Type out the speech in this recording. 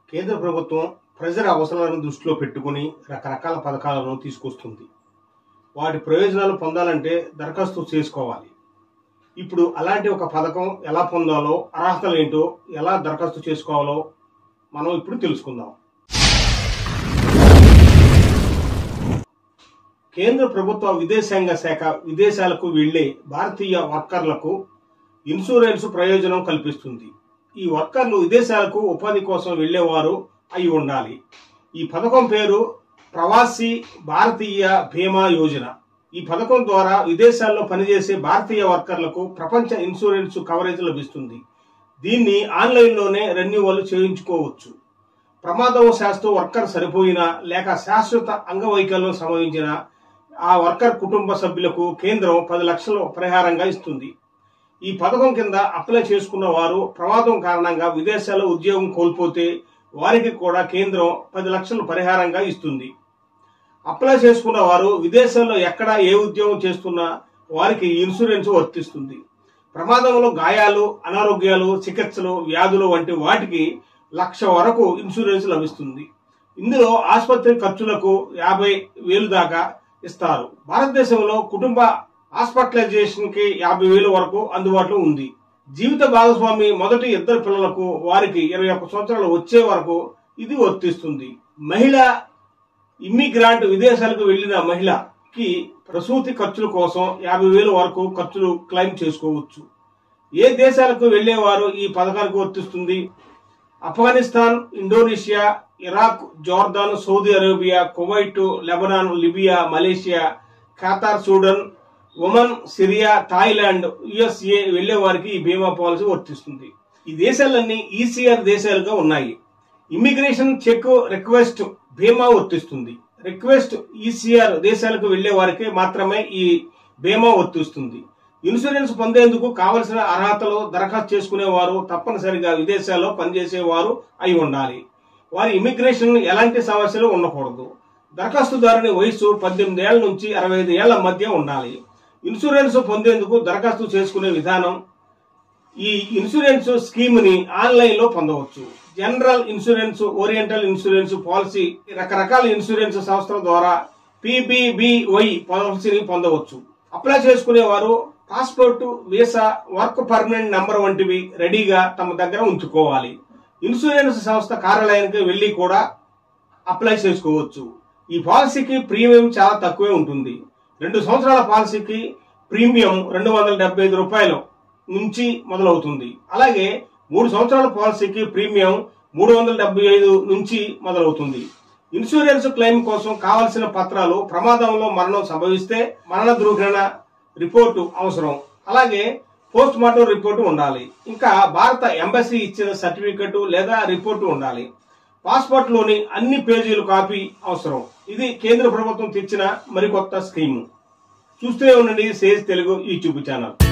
కేంద్ర ప్రభుత్వం ప్రజల అవసరాలను దృష్టిలో పెట్టుకుని రకరకాల పథకాలను తీసుకొస్తుంది. వాటి ప్రయోజనాలు పొందాలంటే దరఖాస్తు చేసుకోవాలి. ఇప్పుడు అలాంటి ఒక పథకం ఎలా పొందాలో, అర్హతలు ఏంటో, ఎలా దరఖాస్తు చేసుకోవాలో మనం ఇప్పుడు తెలుసుకుందాం. కేంద్ర ప్రభుత్వ విదేశాంగ శాఖ విదేశాలకు వెళ్లే భారతీయ వర్కర్లకు ఇన్సూరెన్స్ ప్రయోజనం కల్పిస్తుంది. ఈ వర్కర్లు విదేశాలకు ఉపాధి కోసం వెళ్లేవారు అయి ఉండాలి. ఈ పథకం పేరు ప్రవాసీ భారతీయ బీమా యోజన. ఈ పథకం ద్వారా విదేశాల్లో పనిచేసే భారతీయ వర్కర్లకు ప్రపంచ ఇన్సూరెన్స్ కవరేజ్ లభిస్తుంది. దీన్ని ఆన్లైన్లోనే రెన్యువల్ చేయించుకోవచ్చు. ప్రమాదవశాత్తు వర్కర్ సరిపోయినా లేక శాశ్వత అంగవైకల్యం సంభవించిన ఆ వర్కర్ కుటుంబ సభ్యులకు కేంద్రం 10 లక్షలు పరిహారంగా ఇస్తుంది. ఈ పథకం కింద అప్లై చేసుకున్న వారు ప్రమాదం కారణంగా విదేశాల్లో ఉద్యోగం కోల్పోతే వారికి కూడా కేంద్రం 10 లక్షలు పరిహారంగా ఇస్తుంది. అప్లై చేసుకున్న వారు విదేశాల్లో ఎక్కడ ఏ ఉద్యోగం చేస్తున్నా వారికి ఇన్సూరెన్స్ వర్తిస్తుంది. ప్రమాదంలో గాయాలు, అనారోగ్యాలు, చికిత్సలు, వ్యాధులు వంటి వాటికి 1 లక్ష వరకు ఇన్సూరెన్స్ లభిస్తుంది. ఇందులో ఆసుపత్రి ఖర్చులకు 50,000 దాకా ఇస్తారు. భారతదేశంలో కుటుంబ హాస్పిటలైజేషన్ కి 50,000 వరకు అందుబాటులో ఉంది. జీవిత భాగస్వామి మొదటి 2 పిల్లలకు వారికి 21 సంవత్సరాలు వచ్చే వరకు ఇది వర్తిస్తుంది. మహిళ ఇమ్మిగ్రాంట్ విదేశాలకు వెళ్లిన మహిళకి ప్రసూతి ఖర్చుల కోసం 50,000 వరకు ఖర్చులు క్లెయిమ్ చేసుకోవచ్చు. ఏ దేశాలకు వెళ్లేవారు ఈ పథకానికి వర్తిస్తుంది? Afghanistan, Indonesia, Iraq, Jordan, Saudi Arabia, Kuwait, Lebanon, Libya, Malaysia, Qatar, Sudan, Oman, Syria, Thailand, USA వెళ్లే వారికి ఈ బీమా పాలసీ వర్తిస్తుంది. ఈ దేశాలన్నీ ECR దేశాలుగా ఉన్నాయి. ఇమ్మిగ్రేషన్ చెక్ రిక్వెస్ట్ బీమా వర్తిస్తుంది. రిక్వెస్ట్ ECR దేశాలకు వెళ్లే వారికి మాత్రమే ఈ బీమా వర్తిస్తుంది. ఇన్సూరెన్స్ పొందేందుకు కావలసిన అర్హతలు దరఖాస్తు చేసుకునేవారు తప్పనిసరిగా విదేశాల్లో పనిచేసేవారు అయి ఉండాలి. వారి ఇమిగ్రేషన్ ఎలాంటి సమస్యలు ఉండకూడదు. దరఖాస్తుదారుని వయసు 18 ఏళ్ల నుంచి 65 ఏళ్ల మధ్య ఉండాలి. ఇన్సూరెన్స్ పొందేందుకు దరఖాస్తు చేసుకునే విధానం: ఈ ఇన్సూరెన్స్ స్కీమ్ ని ఆన్లైన్ లో పొందవచ్చు. General insurance, oriental insurance policy, రకరకాల ఇన్సూరెన్స్ సంస్థల ద్వారా PBBY పాలసీని పొందవచ్చు. అప్లై చేసుకునే వారు passport, visa, work permanent number వంటివి రెడీగా తమ దగ్గర ఉంచుకోవాలి. ఇన్సూరెన్స్ సంస్థ కార్యాలయానికి వెళ్లి కూడా అప్లై చేసుకోవచ్చు. ఈ పాలసీకి ప్రీమియం చాలా తక్కువే ఉంటుంది. 2 సంవత్సరాల పాలసీకి ప్రీమియం 275 రూపాయలు నుంచి మొదలవుతుంది. అలాగే 3 సంవత్సరాల పాలసీకి ప్రీమియం 375 నుంచి మొదలవుతుంది. ఇన్సూరెన్స్ క్లెయిమ్ కోసం కావలసిన పత్రాలు: ప్రమాదంలో మరణం సంభవిస్తే మరణ ధృవీకరణ రిపోర్టు అవసరం. అలాగే పోస్ట్ మార్టం రిపోర్టు ఉండాలి. ఇంకా భారత ఎంబసీ ఇచ్చిన సర్టిఫికెట్ లేదా రిపోర్టు ఉండాలి. పాస్పోర్ట్ లోని అన్ని పేజీలు కాపీ అవసరం. ఇది కేంద్ర ప్రభుత్వం తెచ్చిన మరికొత్త స్కీము. చూస్తూనే ఉండండి సేజ్ తెలుగు యూట్యూబ్ ఛానల్.